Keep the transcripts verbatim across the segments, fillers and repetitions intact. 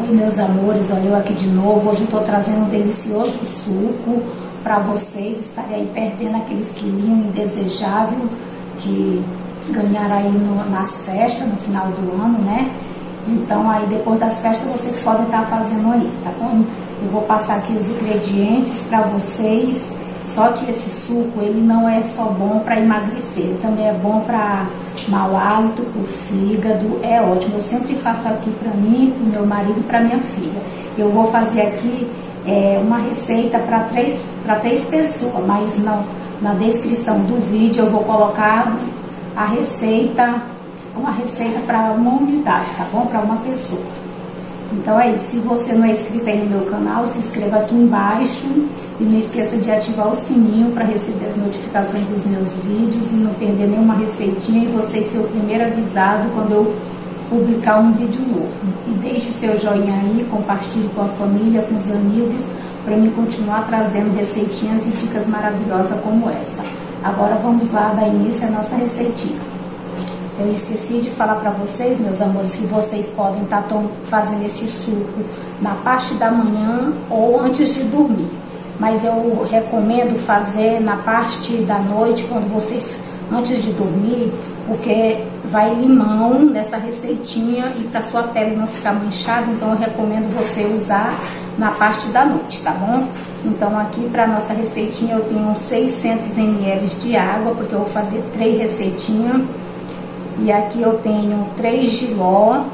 Oi, meus amores, olha eu aqui de novo. Hoje eu tô trazendo um delicioso suco para vocês estarem aí perdendo aqueles quilinhos indesejáveis que ganharam aí no, nas festas no final do ano, né? Então aí depois das festas vocês podem estar fazendo aí, tá bom? Eu vou passar aqui os ingredientes para vocês. Só que esse suco, ele não é só bom para emagrecer, ele também é bom para mau hálito, para o fígado, é ótimo. Eu sempre faço aqui para mim, para o meu marido e para minha filha. Eu vou fazer aqui é, uma receita para três, para três pessoas, mas não, na descrição do vídeo eu vou colocar a receita, uma receita para uma unidade, tá bom? Para uma pessoa. Então é isso, se você não é inscrito aí no meu canal, se inscreva aqui embaixo e não esqueça de ativar o sininho para receber as notificações dos meus vídeos e não perder nenhuma receitinha e você ser o primeiro avisado quando eu publicar um vídeo novo. E deixe seu joinha aí, compartilhe com a família, com os amigos, para mim continuar trazendo receitinhas e dicas maravilhosas como esta. Agora vamos lá dar início à nossa receitinha. Eu esqueci de falar para vocês, meus amores, que vocês podem estar fazendo esse suco na parte da manhã ou antes de dormir. Mas eu recomendo fazer na parte da noite, quando vocês, antes de dormir, porque vai limão nessa receitinha e para sua pele não ficar manchada, então eu recomendo você usar na parte da noite, tá bom? Então aqui para nossa receitinha eu tenho seiscentos mililitros de água, porque eu vou fazer três receitinhas. E aqui eu tenho três jiló,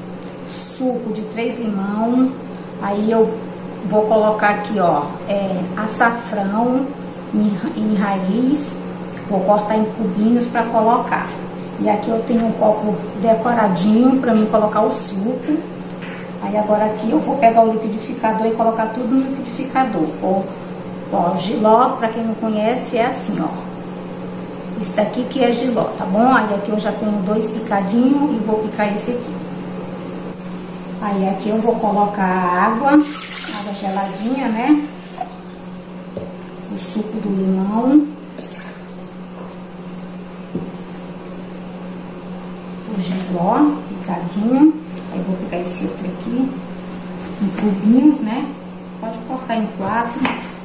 suco de três limão. Aí eu vou colocar aqui, ó, é, açafrão em, em raiz. Vou cortar em cubinhos para colocar. E aqui eu tenho um copo decoradinho para mim colocar o suco. Aí agora aqui eu vou pegar o liquidificador e colocar tudo no liquidificador. Ó, ó, jiló, para quem não conhece, é assim, ó. Isso daqui que é jiló, tá bom? Aí aqui eu já tenho dois picadinhos e vou picar esse aqui. Aí aqui eu vou colocar a água, água geladinha, né? O suco do limão. O jiló picadinho. Aí vou picar esse outro aqui em cubinhos, né? Pode cortar em quatro.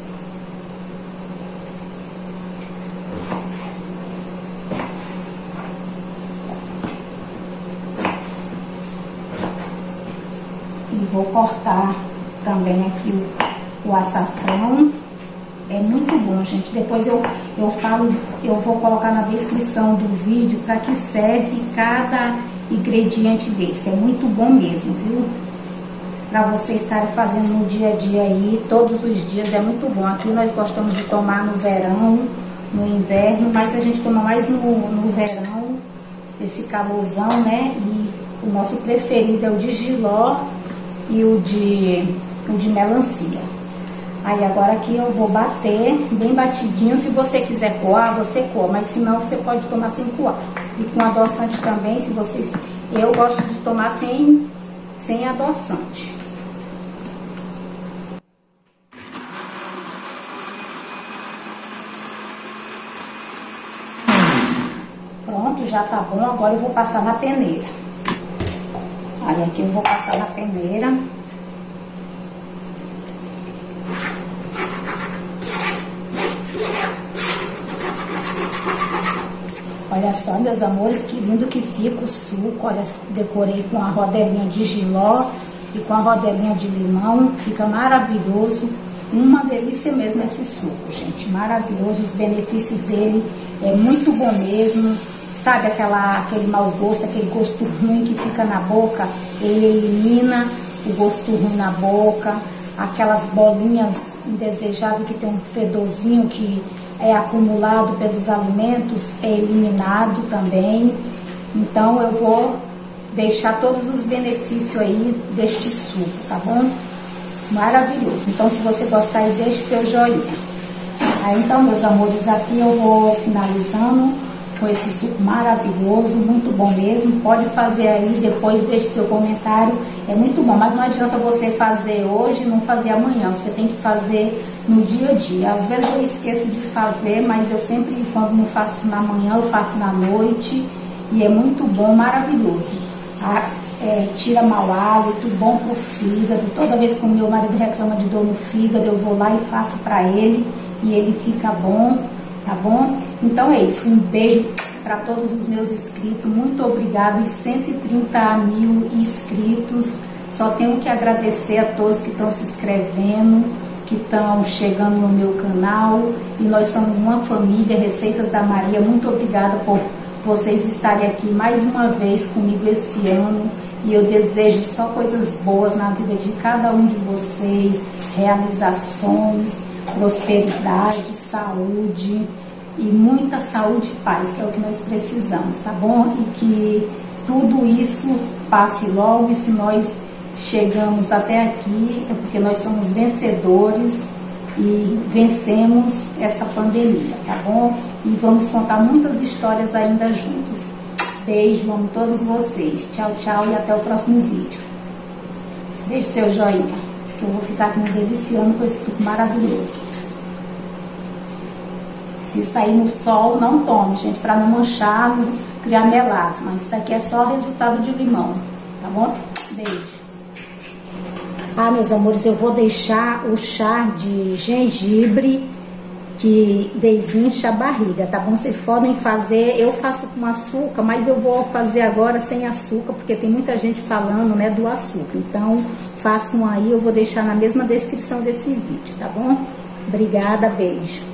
Vou cortar também aqui o, o açafrão. É muito bom, gente. Depois eu, eu falo, eu vou colocar na descrição do vídeo para que serve cada ingrediente desse. É muito bom mesmo, viu? Para vocês estarem fazendo no dia a dia aí, todos os dias, é muito bom. Aqui nós gostamos de tomar no verão, no inverno, mas a gente toma mais no, no verão, esse calorzão, né? E o nosso preferido é o de jiló e o de, o de melancia. Aí agora aqui eu vou bater bem batidinho. Se você quiser coar, você coa, mas se não, você pode tomar sem coar. E com adoçante também, se vocês... Eu gosto de tomar sem, sem adoçante. Pronto, já tá bom. Agora eu vou passar na peneira. Aí aqui eu vou passar na peneira. Olha só, meus amores, que lindo que fica o suco. Olha, decorei com a rodelinha de jiló e com a rodelinha de limão. Fica maravilhoso. Uma delícia mesmo esse suco, gente. Maravilhoso. Os benefícios dele é muito bom mesmo. Sabe aquela, aquele mau gosto, aquele gosto ruim que fica na boca? Ele elimina o gosto ruim na boca. Aquelas bolinhas indesejáveis que tem um fedorzinho que é acumulado pelos alimentos, é eliminado também. Então eu vou deixar todos os benefícios aí deste suco, tá bom? Maravilhoso. Então se você gostar aí, deixe seu joinha. Aí então, meus amores, aqui eu vou finalizando com esse suco maravilhoso, muito bom mesmo. Pode fazer aí, depois deixe seu comentário, é muito bom, mas não adianta você fazer hoje e não fazer amanhã, você tem que fazer no dia a dia. Às vezes eu esqueço de fazer, mas eu sempre, quando não faço na manhã, eu faço na noite, e é muito bom, maravilhoso. é, tira mau hálito, bom pro fígado. Toda vez que o meu marido reclama de dor no fígado, eu vou lá e faço para ele e ele fica bom, tá bom? Então é isso, um beijo para todos os meus inscritos, muito obrigado, e cento e trinta mil inscritos. Só tenho que agradecer a todos que estão se inscrevendo, que estão chegando no meu canal, e nós somos uma família, Receitas da Maria. Muito obrigada por vocês estarem aqui mais uma vez comigo esse ano, e eu desejo só coisas boas na vida de cada um de vocês, realizações, prosperidade, saúde, e muita saúde e paz, que é o que nós precisamos, tá bom? E que tudo isso passe logo, e se nós chegamos até aqui é porque nós somos vencedores e vencemos essa pandemia, tá bom? E vamos contar muitas histórias ainda juntos. Beijo, amo todos vocês. Tchau, tchau, e até o próximo vídeo. Deixe seu joinha, que eu vou ficar aqui me deliciando com esse suco maravilhoso. Se sair no sol, não tome, gente, para não manchar, não criar melasma. Isso daqui é só resultado de limão, tá bom? Beijo. Ah, meus amores, eu vou deixar o chá de gengibre que desincha a barriga, tá bom? Vocês podem fazer, eu faço com açúcar, mas eu vou fazer agora sem açúcar, porque tem muita gente falando, né, do açúcar. Então, façam aí, eu vou deixar na mesma descrição desse vídeo, tá bom? Obrigada, beijo.